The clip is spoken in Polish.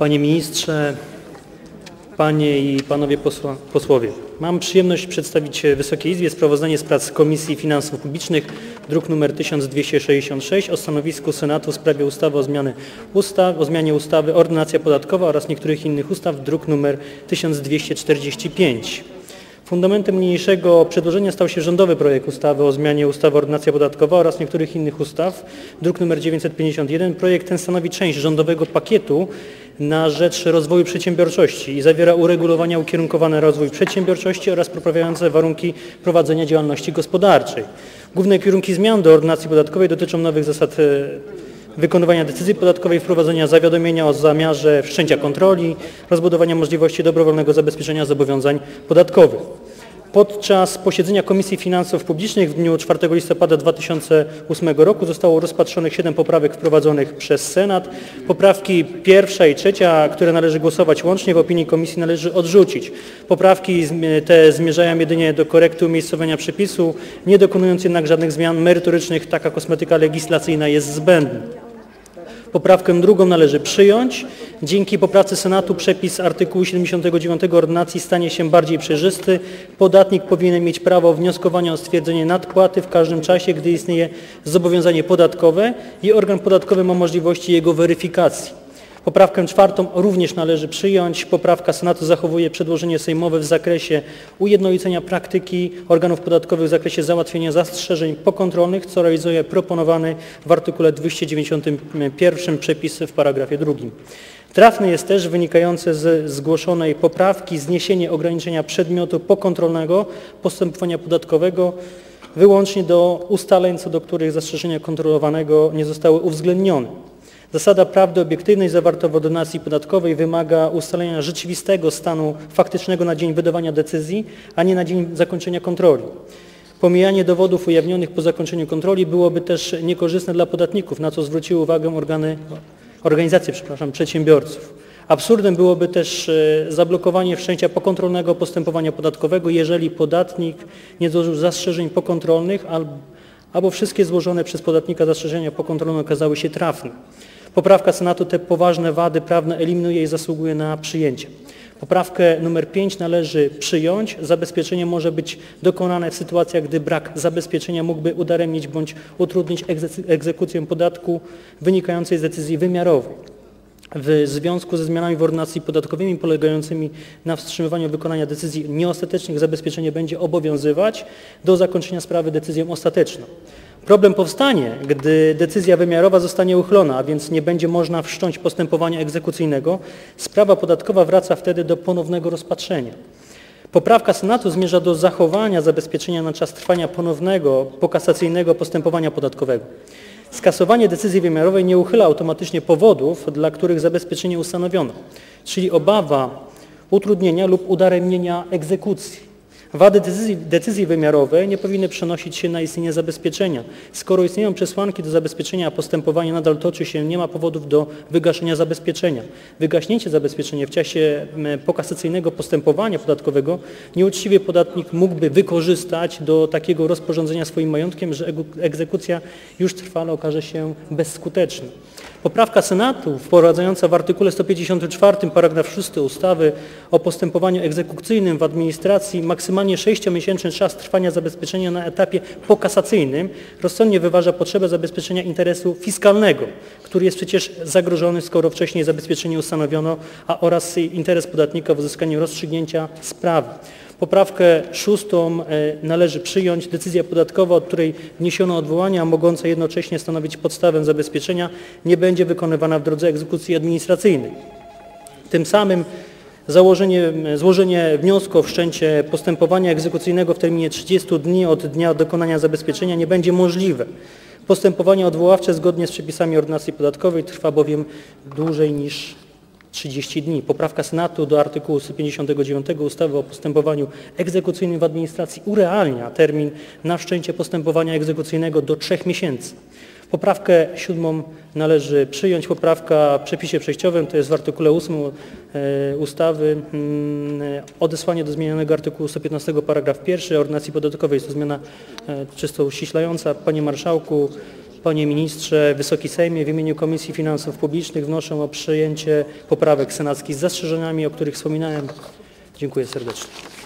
Panie Ministrze, Panie i Panowie Posłowie. Mam przyjemność przedstawić Wysokiej Izbie sprawozdanie z prac Komisji Finansów Publicznych, druk nr 1266, o stanowisku Senatu w sprawie ustawy o zmianie ustawy Ordynacja podatkowa oraz niektórych innych ustaw, druk nr 1245. Fundamentem niniejszego przedłożenia stał się rządowy projekt ustawy o zmianie ustawy Ordynacja podatkowa oraz niektórych innych ustaw, druk nr 951. Projekt ten stanowi część rządowego pakietu na rzecz rozwoju przedsiębiorczości i zawiera uregulowania ukierunkowane na rozwój przedsiębiorczości oraz poprawiające warunki prowadzenia działalności gospodarczej. Główne kierunki zmian do Ordynacji podatkowej dotyczą nowych zasad wykonywania decyzji podatkowej, wprowadzenia zawiadomienia o zamiarze wszczęcia kontroli, rozbudowania możliwości dobrowolnego zabezpieczenia zobowiązań podatkowych. Podczas posiedzenia Komisji Finansów Publicznych w dniu 4 listopada 2008 roku zostało rozpatrzonych 7 poprawek wprowadzonych przez Senat. Poprawki 1. i 3., które należy głosować łącznie, w opinii Komisji należy odrzucić. Poprawki te zmierzają jedynie do korekty umiejscowienia przepisu, nie dokonując jednak żadnych zmian merytorycznych. Taka kosmetyka legislacyjna jest zbędna. Poprawkę drugą należy przyjąć. Dzięki poprawce Senatu przepis artykułu 79 Ordynacji stanie się bardziej przejrzysty. Podatnik powinien mieć prawo wnioskowania o stwierdzenie nadpłaty w każdym czasie, gdy istnieje zobowiązanie podatkowe i organ podatkowy ma możliwości jego weryfikacji. Poprawkę 4. również należy przyjąć. Poprawka Senatu zachowuje przedłożenie sejmowe w zakresie ujednolicenia praktyki organów podatkowych w zakresie załatwienia zastrzeżeń pokontrolnych, co realizuje proponowany w artykule 291 przepis w paragrafie 2. Trafne jest też wynikające z zgłoszonej poprawki zniesienie ograniczenia przedmiotu pokontrolnego postępowania podatkowego wyłącznie do ustaleń, co do których zastrzeżenia kontrolowanego nie zostały uwzględnione. Zasada prawdy obiektywnej zawarta w Ordynacji podatkowej wymaga ustalenia rzeczywistego stanu faktycznego na dzień wydawania decyzji, a nie na dzień zakończenia kontroli. Pomijanie dowodów ujawnionych po zakończeniu kontroli byłoby też niekorzystne dla podatników, na co zwróciły uwagę organizacje przedsiębiorców. Absurdem byłoby też zablokowanie wszczęcia pokontrolnego postępowania podatkowego, jeżeli podatnik nie złożył zastrzeżeń pokontrolnych albo wszystkie złożone przez podatnika zastrzeżenia pokontrolne okazały się trafne. Poprawka Senatu te poważne wady prawne eliminuje i zasługuje na przyjęcie. Poprawkę nr 5 należy przyjąć. Zabezpieczenie może być dokonane w sytuacjach, gdy brak zabezpieczenia mógłby udaremnić bądź utrudnić egzekucję podatku wynikającej z decyzji wymiarowej. W związku ze zmianami w Ordynacji podatkowymi polegającymi na wstrzymywaniu wykonania decyzji nieostatecznych zabezpieczenie będzie obowiązywać do zakończenia sprawy decyzją ostateczną. Problem powstanie, gdy decyzja wymiarowa zostanie uchylona, a więc nie będzie można wszcząć postępowania egzekucyjnego. Sprawa podatkowa wraca wtedy do ponownego rozpatrzenia. Poprawka Senatu zmierza do zachowania zabezpieczenia na czas trwania ponownego pokasacyjnego postępowania podatkowego. Skasowanie decyzji wymiarowej nie uchyla automatycznie powodów, dla których zabezpieczenie ustanowiono, czyli obawa utrudnienia lub udaremnienia egzekucji. Wady decyzji wymiarowej nie powinny przenosić się na istnienie zabezpieczenia. Skoro istnieją przesłanki do zabezpieczenia, a postępowanie nadal toczy się, nie ma powodów do wygaszenia zabezpieczenia. Wygaśnięcie zabezpieczenia w czasie pokasacyjnego postępowania podatkowego nieuczciwy podatnik mógłby wykorzystać do takiego rozporządzenia swoim majątkiem, że egzekucja już trwale okaże się bezskuteczna. Poprawka Senatu wprowadzająca w artykule 154 paragraf 6 ustawy o postępowaniu egzekucyjnym w administracji maksymalnie 6-miesięczny czas trwania zabezpieczenia na etapie pokasacyjnym rozsądnie wyważa potrzebę zabezpieczenia interesu fiskalnego, który jest przecież zagrożony, skoro wcześniej zabezpieczenie ustanowiono, oraz interes podatnika w uzyskaniu rozstrzygnięcia sprawy. Poprawkę 6. należy przyjąć. Decyzja podatkowa, od której wniesiono odwołanie, a mogąca jednocześnie stanowić podstawę zabezpieczenia, nie będzie wykonywana w drodze egzekucji administracyjnej. Tym samym złożenie wniosku o wszczęcie postępowania egzekucyjnego w terminie 30 dni od dnia dokonania zabezpieczenia nie będzie możliwe. Postępowanie odwoławcze zgodnie z przepisami Ordynacji podatkowej trwa bowiem dłużej niż 30 dni. Poprawka Senatu do artykułu 159 ustawy o postępowaniu egzekucyjnym w administracji urealnia termin na wszczęcie postępowania egzekucyjnego do 3 miesięcy. Poprawkę 7. należy przyjąć. Poprawka w przepisie przejściowym, to jest w artykule 8 ustawy, odesłanie do zmienionego artykułu 115 paragraf 1 Ordynacji podatkowej. Jest to zmiana czysto uściślająca. Panie Marszałku, Panie Ministrze, Wysoki Sejmie, w imieniu Komisji Finansów Publicznych wnoszę o przyjęcie poprawek senackich z zastrzeżeniami, o których wspominałem. Dziękuję serdecznie.